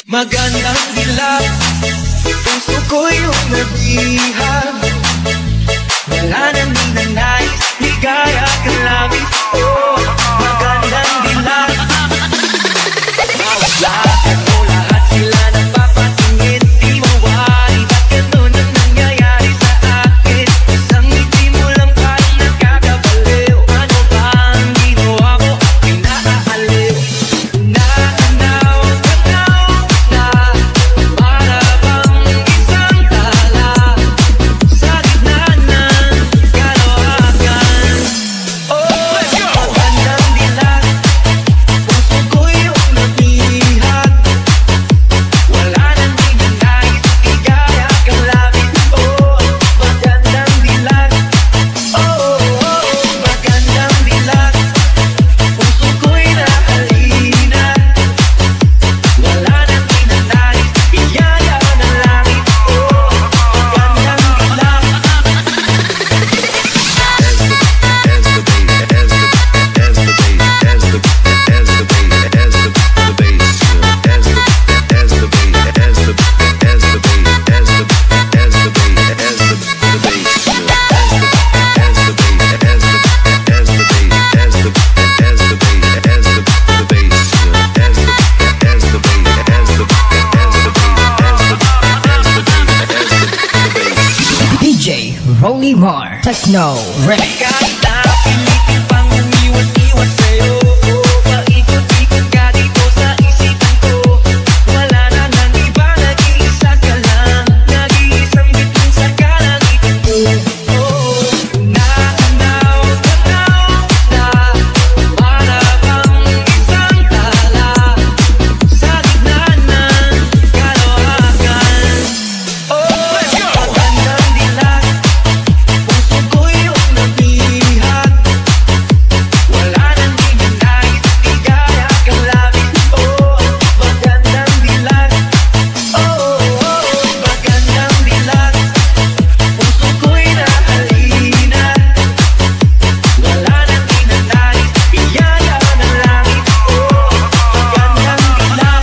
Magandang dilag, puso ko yung nabihag. Wala nang ninanais, ligaya ka langit. Oh, magandang dilag. Lahat mo, lahat sila napapatingin. Di mawari, ba't ganun ang nangyayari sa akin? Isang ngiti mo lang parang nakakabaliw. Ano ba ang ginawa ko? Ako'y naaaliw. Naanaw na para bang isang tala sa gitna ng kalokohan. Oh, magandang dilag, puso ko yung nabihag. Wala nang ninanais, ligaya kang langit. Oh, magandang dilag. Oh, magandang dilag, puso ko'y nahalina. Wala nang ninanais, ligaya ng langit. Oh, magandang dilag. DJ Rolly Mar Techno Remix. Kahit na pilitin pang umiwas-iwas sa'yo, paikot-ikot ka dito sa isipan ko. Wala na nang iba, nag-iisa ka lang, nag-iisang bituin sa kalangitan ko. Oh, naanaw na para bang isang tala sa gitna ng kalokohan. Oh, magandang dilag, puso ko yung nabihag. Wala nang ninanais, ligaya kang langit. Oh, magandang dilag. Oh, magandang dilag, puso ko'y nahalina. Wala nang ninanais, ligaya ng langit. Oh, magandang dilag.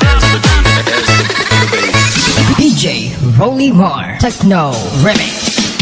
DJ Rolly Mar Techno Remix.